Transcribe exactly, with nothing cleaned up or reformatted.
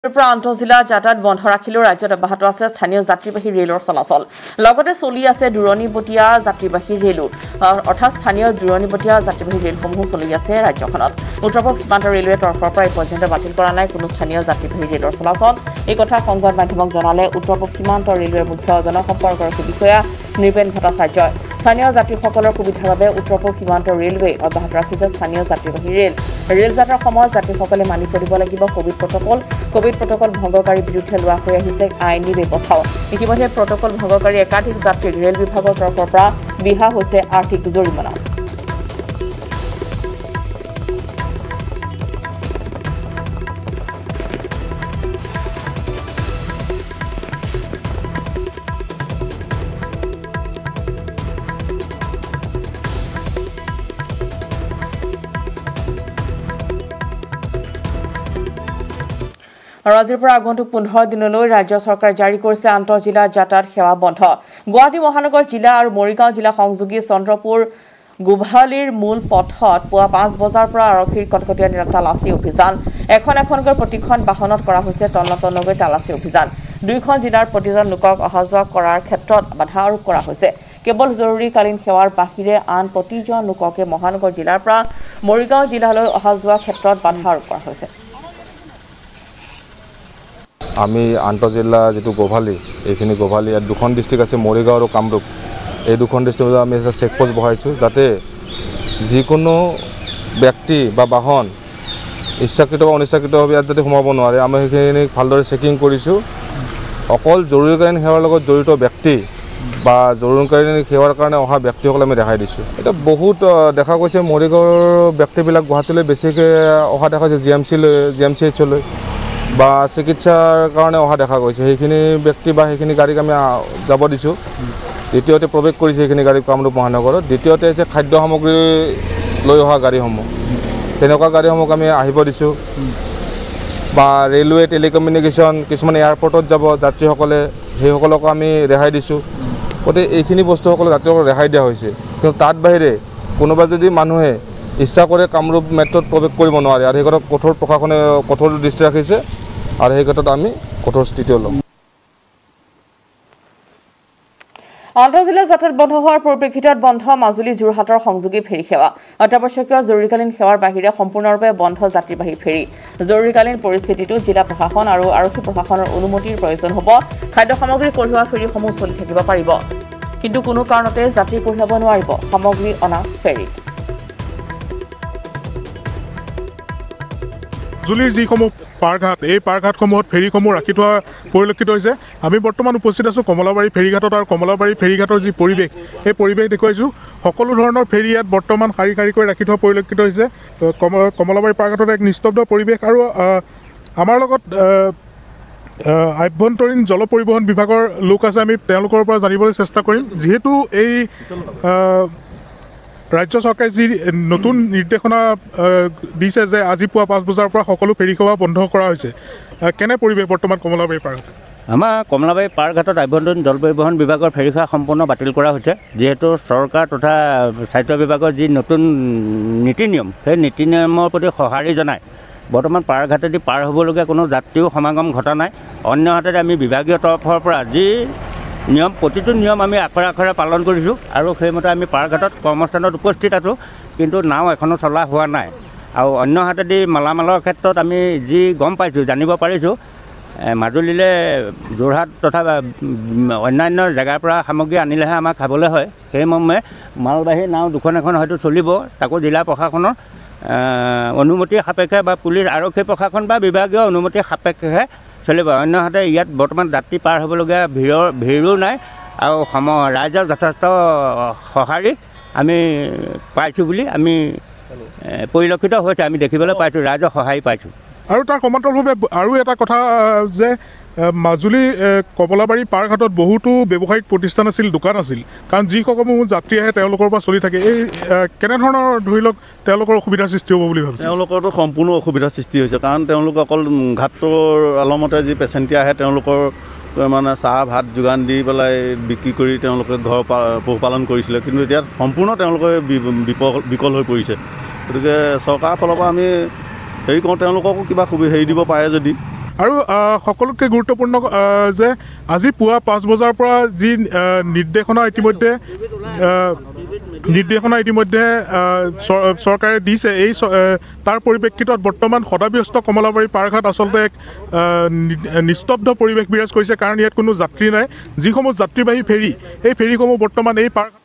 পৰা আন্তঃজিলা যাতায়াত বন্ধ ৰাখিলেও ৰাজ্যত অব্যাহত আছে স্থানীয় যাত্ৰীবাহী ৰেলৰ চলাচল লগতে চলি আছে দূৰণিবতীয়া যাত্ৰীবাহী ৰেলো অৰ্থাৎ স্থানীয় দূৰণিবতীয়া যাত্ৰীবাহী ৰেলসমূহ চলি আছে ৰাজ্যখনত উত্তৰ-পূব সীমান্ত ৰেলৱে তৰফৰ পৰা এই পৰ্যন্ত বাতিল কৰা নাই কোনো স্থানীয় যাত্ৰীবাহী ৰেলৰ চলাচল এই কথা সংবাদ মাধ্যমক জনালে উত্তৰ-পূব সীমান্ত ৰেলৱেৰ মুখ্য জনসম্পৰ্কৰক্ষী বিষয়া নৃপেন ভট্টাচাৰ্যই স্থানীয় যাত্ৰীসকলৰ সুবিধাৰ বাবে উত্তৰ-পূব সীমান্ত ৰেলৱে অব্যাহত ৰাখিছে স্থানীয় যাত্ৰীবাহী ৰেল ৰেল যাত্ৰাৰ সময়ত যাত্ৰীসকলে মানি চলিব লাগিব কোভিড প্ৰটকল কোভিড প্ৰটকল ভংগকাৰীৰ বিৰুদ্ধে লোৱা হৈ আহিছে আইনী ব্যৱস্থাও ইতিমধ্যে প্ৰটকল ভংগকাৰী একাধিক যাত্ৰীক ৰেল বিভাগৰ তৰফৰ পৰা বিহা হৈছে আৰ্থিক জৰিমনা ৰাজ্যৰ পৰা আগন্তুক পোন্ধৰ দিনলৈ ৰাজ্য চৰকাৰ জাৰি কৰিছে আন্তঃজিলা যাতায়াত সেৱা বন্ধ গুৱাহাটী মহানগৰ জিলা আৰু মৰিগাঁও জিলা সংযোগী চন্দ্ৰপুৰ গুভালিৰ মূল পথত পুৱা পাঁচ বজাৰ পৰা আৰক্ষীৰ কটকটীয়া তালাচী অভিযান এখন এখনকৈ প্ৰতিখন বাহনত কৰা হৈছে তন্নতন্নকৈ তালাচী অভিযান দুইখন জিলাৰ প্ৰতিজন লোকক অহা যোৱা কৰাৰ ক্ষেত্ৰত বাধা আৰোপ কৰা হৈছে কেৱল জৰুৰীকালীন সেৱাৰ বাহিৰে আন প্ৰতিজন লোককে মহানগৰ জিলাৰ পৰা মৰিগাঁও জিলালৈ অহা যোৱা ক্ষেত্ৰত বাধা আৰোপ কৰা হৈছে আমি আন্তঃজিলা যেটো গোভালি এইখিনি গোভালি ইয়াত দুখন ডিস্ট্ৰিক্ট আছে মৰিগাঁও আৰু কামৰূপ এই দুখন ডিস্ট্ৰিক্টত আমি এটা চেকপোষ্ট বহাইছোঁ যাতে যিকোনো ব্যক্তি বা বাহন ইচ্ছাকৃত বা অনিচ্ছাকৃতভাৱে ইয়াত যাতে সোমাব নোৱাৰে আমি সেইখিনি ভালদৰে চেকিং কৰিছোঁ অকল জৰুৰীকালীন সেৱাৰ লগত জড়িত ব্যক্তি বা জৰুৰীকালীন সেৱাৰ কাৰণে অহা ব্যক্তিসকল আমি ৰেহাই দিছোঁ এটা বহুত দেখা গৈছে মৰিগাঁৱৰ ব্যক্তিবিলাক গুৱাহাটীলৈ বেছিকৈ অহা দেখা গৈছে জি এম চি লৈ জি এম চি এইচলৈ বা চিকিৎসাৰ কাৰণে অহা দেখা গৈছে সেইখিনি ব্যক্তি বা সেইখিনি গাড়ীক আমি যাব দিছোঁ দ্বিতীয়তে প্ৰৱেশ কৰিছে সেইখিনি গাড়ী কামৰূপ মহানগৰত দ্বিতীয়তে হৈছে খাদ্য সামগ্ৰী লৈ অহা গাড়ীসমূহ তেনেকুৱা গাড়ীসমূহক আমি আহিব দিছোঁ বা ৰেলৱে টেলিকমিউনিকেশ্যন কিছুমান এয়াৰপৰ্টত যাব যাত্ৰীসকলে সেইসকলক আমি ৰেহাই দিছোঁ গতিকে এইখিনি বস্তুসকলে যাত্ৰীসকলক ৰেহাই দিয়া হৈছে কিন্তু তাত বাহিৰে কোনোবা যদি মানুহে ইচ্ছা কৰে কামৰূপ মেট্ৰত প্ৰৱেশ কৰিব নোৱাৰে আৰু সেইক্ষেত্ৰত কঠোৰ প্ৰশাসনে কঠোৰ দৃষ্টি ৰাখিছে আৰু সেই ক্ষেত্ৰত আমি কঠোৰ স্থিতি ল'ম আন্তঃজিলা যাতায়াত বন্ধ হোৱাৰ পৰিপ্ৰেক্ষিতত বন্ধ মাজুলী যোৰহাটৰ সংযোগী ফেৰী সেৱা অত্যাৱশ্যকীয় জৰুৰীকালীন সেৱাৰ বাহিৰে সম্পূৰ্ণৰূপে বন্ধ যাত্ৰীবাহী ফেৰী জৰুৰীকালীন পৰিস্থিতিটো জিলা প্ৰশাসন আৰু আৰক্ষী প্ৰশাসনৰ অনুমতিৰ প্ৰয়োজন হ'ব খাদ্য সামগ্ৰী কঢ়িওৱা ফেৰীসমূহ চলি থাকিব পাৰিব কিন্তু কোনো কাৰণতে যাত্ৰী কঢ়িয়াব নোৱাৰিব সামগ্ৰী অনা ফেৰীত মাজুলীৰ যিসমূহ পাৰঘাট এই পাৰঘাটসমূহত ফেৰীসমূহ ৰাখি থোৱা পৰিলক্ষিত হৈছে আমি বৰ্তমান উপস্থিত আছোঁ কমলাবাৰী ফেৰীঘাটত আৰু কমলাবাৰী ফেৰীঘাটৰ যি পৰিৱেশ এই পৰিৱেশ দেখুৱাইছোঁ সকলো ধৰণৰ ফেৰী ইয়াত বৰ্তমান শাৰী শাৰীকৈ ৰাখি থোৱা পৰিলক্ষিত হৈছে কমলাবাৰী পাৰঘাটত এক নিস্তব্ধ পৰিৱেশ আৰু আমাৰ লগত আভ্যন্তৰীণ জল পৰিবহণ বিভাগৰ লোক আছে আমি তেওঁলোকৰ পৰা জানিবলৈ চেষ্টা কৰিম যিহেতু এই ৰাজ্য চৰকাৰে যি নতুন নিৰ্দেশনা দিছে যে আজি পুৱা পাঁচ বজাৰ পৰা সকলো ফেৰী সেৱা বন্ধ কৰা হৈছে কেনে পৰিৱেশ বৰ্তমান কমলাবাৰী পাৰঘাট আমাৰ কমলাবাৰী পাৰঘাটত আভ্যন্তৰীণ জল পৰিবহণ বিভাগৰ ফেৰী সেৱা সম্পূৰ্ণ বাতিল কৰা হৈছে যিহেতু চৰকাৰ তথা স্বাস্থ্য বিভাগৰ যি নতুন নীতি নিয়ম সেই নীতি নিয়মৰ প্ৰতি সঁহাৰি জনাই বৰ্তমান পাৰঘাটেদি পাৰ হ'বলগীয়া কোনো যাত্ৰীও সমাগম ঘটা নাই অন্য হাতেৰে আমি বিভাগীয় তৰফৰ পৰা যি নিয়ম প্ৰতিটো নিয়ম আমি আখৰে আখৰে পালন কৰিছোঁ আৰু সেইমতে আমি পাৰঘাটত কৰ্মস্থানত উপস্থিত আছোঁ কিন্তু নাও এখনো চলা হোৱা নাই আৰু অন্য হাতেদি মালামালৰ ক্ষেত্ৰত আমি যি গম পাইছোঁ জানিব পাৰিছোঁ মাজুলীলৈ যোৰহাট তথা অন্যান্য জেগাৰ পৰা সামগ্ৰী আনিলেহে আমাক খাবলৈ হয় সেইমৰ্মে মালবাহী নাও দুখন এখন হয়তো চলিব তাকো জিলা প্ৰশাসনৰ অনুমতি সাপেক্ষে বা পুলিচ আৰক্ষী প্ৰশাসন বা বিভাগীয় অনুমতি সাপেক্ষেহে চলিব অন্যহাতে ইয়াত বৰ্তমান যাত্ৰী পাৰ হ'বলগীয়া ভিৰৰ ভিৰো নাই আৰু সম ৰাইজৰ যথেষ্ট সঁহাৰি আমি পাইছোঁ বুলি আমি পৰিলক্ষিত হৈছে আমি দেখিবলৈ পাইছোঁ ৰাইজৰ সঁহাৰি পাইছোঁ আৰু তাৰ সমান্তৰালভাৱে আৰু এটা কথা যে মাজুলী কমলাবাৰী পাৰঘাটত বহুতো ব্যৱসায়িক প্ৰতিষ্ঠান আছিল দোকান আছিল কাৰণ যিসমূহ যাত্ৰী আহে তেওঁলোকৰ পৰা চলি থাকে এই কেনেধৰণৰ ধৰি লওক তেওঁলোকৰ অসুবিধাৰ সৃষ্টি হ'ব বুলি ভাবিছে তেওঁলোকৰতো সম্পূৰ্ণ অসুবিধাৰ সৃষ্টি হৈছে কাৰণ তেওঁলোক অকল ঘাটটোৰ আলমতে যি পেচেণ্টি আহে তেওঁলোকৰ মানে চাহ ভাত যোগান দি পেলাই বিক্ৰী কৰি তেওঁলোকে ঘৰ পশুপালন কৰিছিলে কিন্তু এতিয়া সম্পূৰ্ণ তেওঁলোকে বিকল হৈ পৰিছে গতিকে চৰকাৰৰ ফালৰ পৰা আমি হেৰি কৰোঁ তেওঁলোককো কিবা সুবিধা হেৰি দিব পাৰে যদি আৰু সকলোতকৈ গুৰুত্বপূৰ্ণ যে আজি পুৱা পাঁচ বজাৰ পৰা যি নিৰ্দেশনা ইতিমধ্যে নিৰ্দেশনা ইতিমধ্যে চৰকাৰে দিছে এই তাৰ পৰিপ্ৰেক্ষিতত বৰ্তমান সদাব্যস্ত কমলাবাৰী পাৰঘাট আচলতে এক নিস্তব্ধ পৰিৱেশ বিৰাজ কৰিছে কাৰণ ইয়াত কোনো যাত্ৰী নাই যিসমূহ যাত্ৰীবাহী ফেৰী এই ফেৰীসমূহ বৰ্তমান এই পাৰ